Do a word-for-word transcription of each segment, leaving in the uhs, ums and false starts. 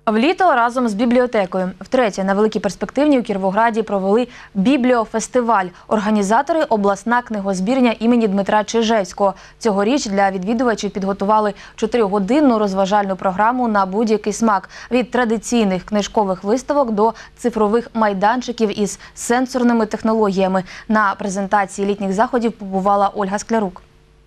В літо разом з бібліотекою. Втретє на Великій Перспективній у Кіровограді провели бібліофестиваль. Організатори – обласна книгозбірня імені Дмитра Чижевського. Цьогоріч для відвідувачів підготували чотиригодинну розважальну програму на будь-який смак. Від традиційних книжкових виставок до цифрових майданчиків із сенсорними технологіями. На презентації літніх заходів побувала Ольга Склярук.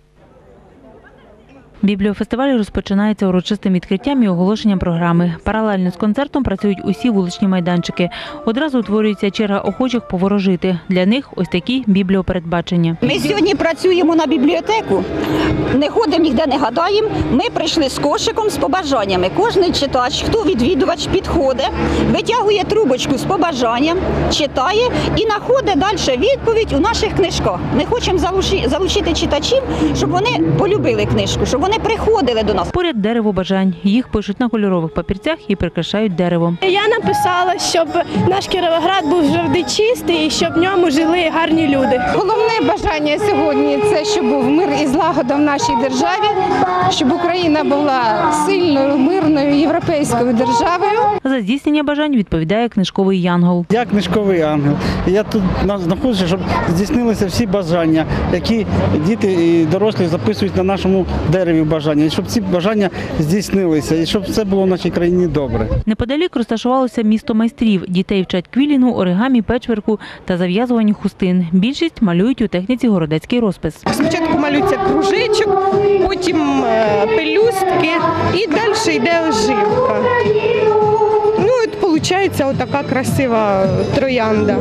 Бібліофестиваль розпочинається урочистим відкриттям і оголошенням програми. Паралельно з концертом працюють усі вуличні майданчики. Одразу утворюється черга охочих поворожити. Для них ось такі бібліопередбачення. Ми сьогодні працюємо на бібліотеку, не ходимо, ніде не гадаємо. Ми прийшли з кошиком, з побажаннями. Кожен читач, хто відвідувач, підходить, витягує трубочку з побажанням, читає і знаходить далі відповідь у наших книжках. Ми хочемо залучити читачів, щоб вони полюбили книжку, щоб вони приходили до нас. Поряд дерево бажань. Їх пишуть на кольорових папірцях і прикрашають деревом. Я написала, щоб наш Кіровоград був завжди чистий і щоб в ньому жили гарні люди. Головне бажання сьогодні – це щоб був мир і злагода в нашій державі, щоб Україна була сильною, мирною, європейською державою. За здійснення бажань відповідає книжковий янгол. Я книжковий ангел. Я тут знаходжуся, щоб здійснилися всі бажання, які діти і дорослі записують на нашому дереві бажання, і щоб ці бажання здійснилися, і щоб все було в нашій країні добре. Неподалік розташувалося місто майстрів. Дітей вчать квілінгу, оригамі, печверку та зав'язуванню хустин. Більшість малюють у техніці городецький розпис. Спочатку малюється кружечок, потім пелюстки і далі йде оживка. Ну, от виходить отака красива троянда.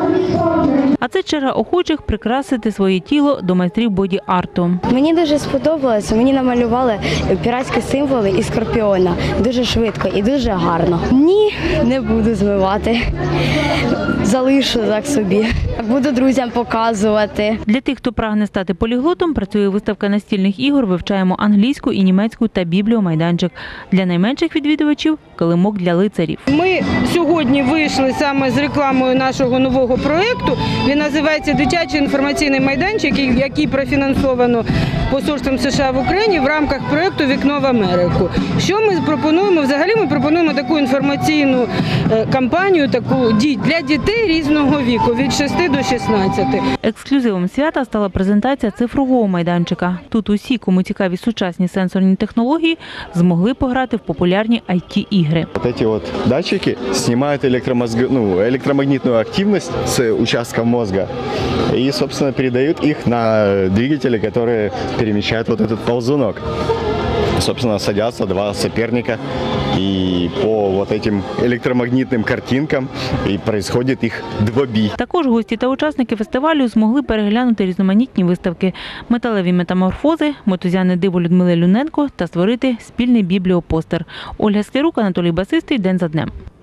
А це черга охочих прикрасити своє тіло до майстрів боді-арту. Мені дуже сподобалося, мені намалювали піратські символи і скорпіона. Дуже швидко і дуже гарно. Ні, не буду змивати, залишу так собі. Буду друзям показувати. Для тих, хто прагне стати поліглотом, працює виставка настільних ігор, вивчаємо англійську і німецьку та бібліомайданчик. Для найменших відвідувачів – килимок для лицарів. Ми сьогодні вийшли саме з рекламою нашого нового проєкту. Він називається «Дитячий інформаційний майданчик», який профінансовано Посольством США в Україні в рамках проєкту «Вікно в Америку». Що ми пропонуємо? Взагалі ми пропонуємо таку інформаційну кампанію таку для дітей різного віку, від шести до шістнадцяти. Ексклюзивом свята стала презентація цифрового майданчика. Тут усі, кому цікаві сучасні сенсорні технології, змогли пограти в популярні ай ті-ігри. Вот эти вот датчики снимают электромозг... ну, электромагнитную активность с участков мозга и, собственно, передают их на двигатели, которые перемещают вот этот ползунок. Собственно, садятся два соперника и по вот этим электромагнитным картинкам и происходит їх двобій. Також гості та учасники фестивалю змогли переглянути різноманітні виставки, металеві метаморфози, мотузяне диво Людмили Люненко та створити спільний бібліопостер. Ольга Склярук, Анатолій Басистий. День за днем.